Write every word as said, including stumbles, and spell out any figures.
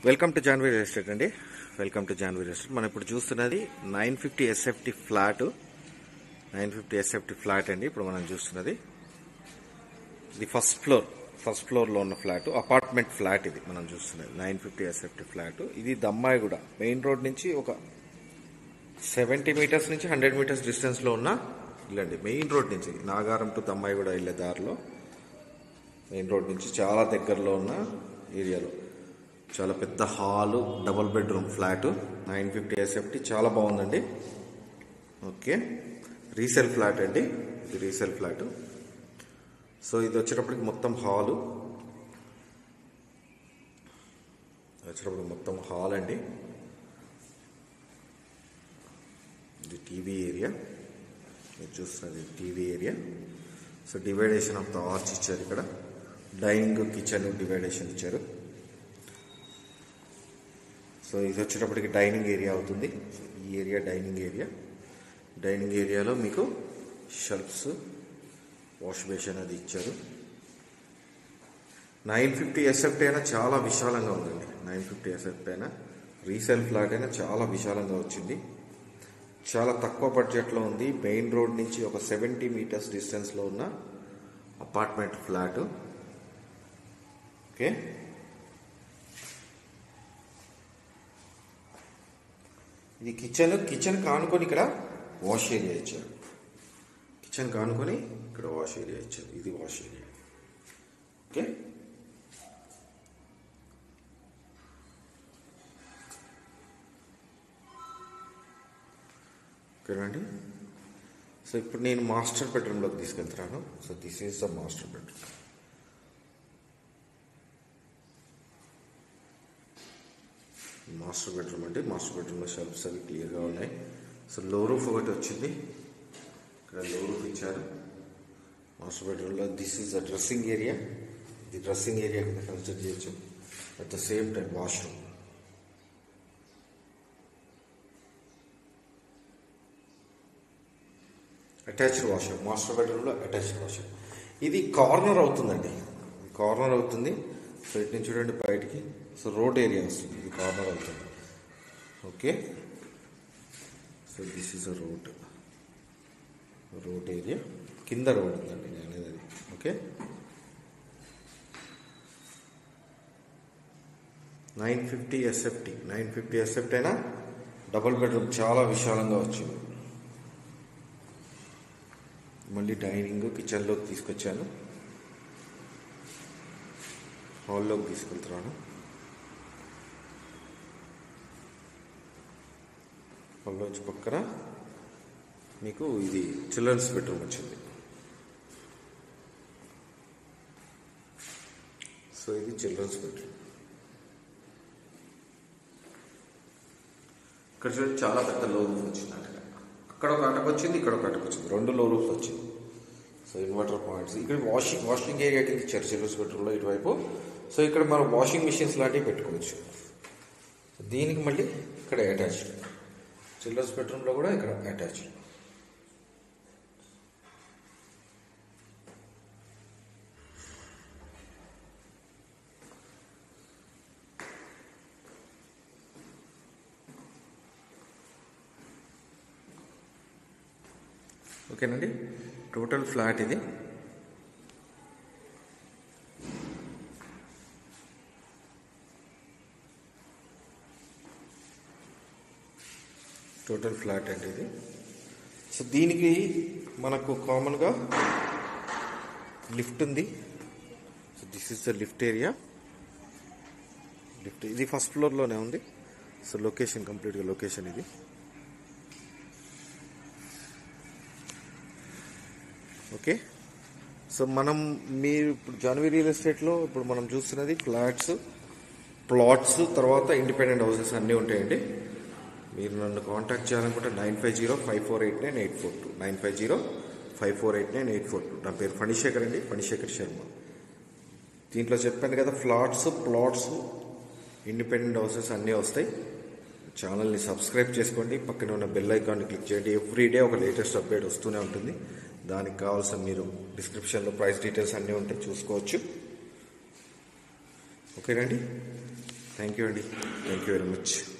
Welcome to Janvi real estate అండి. Welcome to Janvi real estate. మనం ఇప్పుడు చూస్తున్నది nine fifty SFT flat nine fifty SFT flat అండి. ఇప్పుడు మనం చూస్తున్నది ఇది ఫస్ట్ ఫ్లోర్ ఫస్ట్ ఫ్లోర్ లో ఉన్న ఫ్లాట్, అపార్ట్మెంట్ ఫ్లాట్. ఇది మనం చూస్తున్నది నైన్ ఫిఫ్టీ ఎస్ఎఫ్టీ ఫ్లాట్. ఇది దమ్మాయిగూడ మెయిన్ రోడ్ నుంచి ఒక సెవెంటీ మీటర్స్ నుంచి హండ్రెడ్ మీటర్స్ డిస్టెన్స్ లో ఉన్న ఇల్లండి. మెయిన్ రోడ్ నుంచి నాగారం టు దమ్మాయిగూడ వెళ్ళే దారిలో మెయిన్ రోడ్ నుంచి చాలా దగ్గరలో ఉన్న ఏరియాలో చాలా పెద్ద hall, double bedroom flat nine fifty SFT. చాలా బాగుందండి. ఓకే, రీసేల్ ఫ్లాట్ అండి. ఇది రీసేల్ ఫ్లాట్. సో ఇది వచ్చేటప్పటికి మొత్తం హాలు వచ్చేటప్పటికి మొత్తం హాల్ అండి. ఇది టీవీ ఏరియా, మీరు చూస్తున్నది TV area. So division of the arch ఇచ్చారు. ఇక్కడ డైనింగ్, కిచెన్ డివైడేషన్ ఇచ్చారు. సో ఇది వచ్చేటప్పటికి డైనింగ్ ఏరియా అవుతుంది. ఈ ఏరియా డైనింగ్ ఏరియా. డైనింగ్ ఏరియాలో మీకు షెల్ఫ్స్, వాష్ బేసిన్ అది ఇచ్చారు. నైన్ ఫిఫ్టీ ఎస్ఎఫ్టీ అయినా చాలా విశాలంగా ఉందండి. నైన్ ఫిఫ్టీ ఎస్ఎఫ్టీ అయినా రీసేల్ ఫ్లాట్ అయినా చాలా విశాలంగా వచ్చింది. చాలా తక్కువ బడ్జెట్లో ఉంది. మెయిన్ రోడ్ నుంచి ఒక సెవెంటీ మీటర్స్ డిస్టెన్స్లో ఉన్న అపార్ట్మెంట్ ఫ్లాట్. ఓకే, ఇది కిచెన్. కిచెన్ కానుకొని ఇక్కడ వాష్ ఏరియా ఇచ్చారు. కిచెన్ కానుకొని ఇక్కడ వాష్ ఏరియా ఇచ్చారు. ఇది వాష్ ఏరియా. ఓకే, ఓకేనండి. సో ఇప్పుడు నేను మాస్టర్ బెడ్రూమ్లోకి తీసుకెళ్తున్నాను. So this is the master bedroom. Master bedroom అండి. మాస్టర్ బెడ్రూమ్లో షెల్ఫ్స్ అవి క్లియర్గా ఉన్నాయి. సో లో రూఫ్ ఒకటి వచ్చింది. ఇక్కడ లో రూఫ్ ఇచ్చారు మాస్టర్ బెడ్రూమ్లో. This is the dressing area. ఇది డ్రెస్సింగ్ ఏరియా కింద కన్సిడర్ చేయొచ్చు. At the same time washroom. Attached washroom. Master బెడ్రూమ్లో అటాచ్డ్ వాష్రూమ్. ఇది కార్నర్ అవుతుందండి. కార్నర్ అవుతుంది. సో ఇటు నుంచి చూడండి బయటికి. సో రోడ్ ఏరియా వస్తుంది. ఇది కార్నర్ అవుతుంది. Okay, so this is a road road area. కింద రోడ్ ఉందండి నేను అనేది అది. Okay, nine fifty SFT nine fifty SFT అయినా డబుల్ బెడ్రూమ్ చాలా విశాలంగా వచ్చింది. మళ్ళీ డైనింగ్, కిచెన్లోకి తీసుకొచ్చాను. హాల్లోకి తీసుకెళ్తున్నాను. హాల్లో వచ్చి పక్కన మీకు ఇది చిల్డ్రన్స్ బెడ్రూమ్ వచ్చింది. సో ఇది చిల్డ్రన్స్ బెడ్రూమ్. ఇక్కడ చూడండి చాలా పెద్ద లో రూఫ్ వచ్చింది. అక్కడ అక్కడ ఒక అటక వచ్చింది, ఇక్కడ ఒక అటక వచ్చింది. రెండు లో రూఫ్స్ వచ్చింది. So inverter points. ఇక్కడ వాషింగ్ వాషింగ్ ఏరియా కింద ఇచ్చారు చిల్డ్రన్స్ బెడ్రూమ్లో ఇటువైపు. సో ఇక్కడ మనం వాషింగ్ మిషన్స్ లాంటివి పెట్టుకోవచ్చు. దీనికి మళ్ళీ ఇక్కడ అటాచ్డ్. చిల్డ్రన్స్ బెడ్రూమ్లో కూడా ఇక్కడ అటాచ్డ్. ఓకేనండి, టోటల్ ఫ్లాట్ ఇది. టోటల్ ఫ్లాట్ అండి ఇది. సో దీనికి మనకు కామన్గా లిఫ్ట్ ఉంది. So this is the lift area. Lift ఇది ఫస్ట్ ఫ్లోర్లోనే ఉంది. సో లొకేషన్ కంప్లీట్గా లొకేషన్ ఇది. ఓకే, సో మనం మీరు ఇప్పుడు జాన్వీ రియల్ ఎస్టేట్లో ఇప్పుడు మనం చూస్తున్నది ఫ్లాట్స్, ప్లాట్స్, తర్వాత ఇండిపెండెంట్ హౌసెస్ అన్నీ ఉంటాయండి. మీరు నన్ను కాంటాక్ట్ చేయాలనుకుంటే nine five zero five four eight nine eight four two nine five zero five four eight nine eight four two నా పేరు ఫణిశేఖర్ అండి, ఫణిశేఖర్ శర్మ. దీంట్లో చెప్పాను కదా, ఫ్లాట్స్, ప్లాట్స్, ఇండిపెండెంట్ హౌసెస్ అన్నీ వస్తాయి. ఛానల్ని సబ్స్క్రైబ్ చేసుకోండి. పక్కన ఉన్న బెల్ ఐకాన్ని క్లిక్ చేయండి. ఎవ్రీడే ఒక లేటెస్ట్ అప్డేట్ వస్తూనే ఉంటుంది. దానికి కావాల్సిన మీరు డిస్క్రిప్షన్లో ప్రైస్ డీటెయిల్స్ అన్నీ ఉంటాయి, చూసుకోవచ్చు. ఓకేనండి. థ్యాంక్ యూ అండి, థ్యాంక్ యూ వెరీ మచ్.